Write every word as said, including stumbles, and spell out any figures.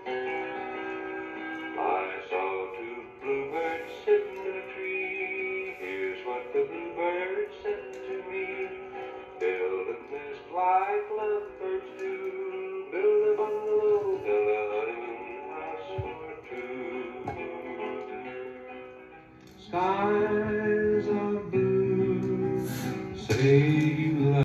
I saw two bluebirds sitting in a tree. Here's what the bluebird said to me. Build a nest like lovebirds do. Build a bungalow, build a honeymoon house for two. Skies are blue. Say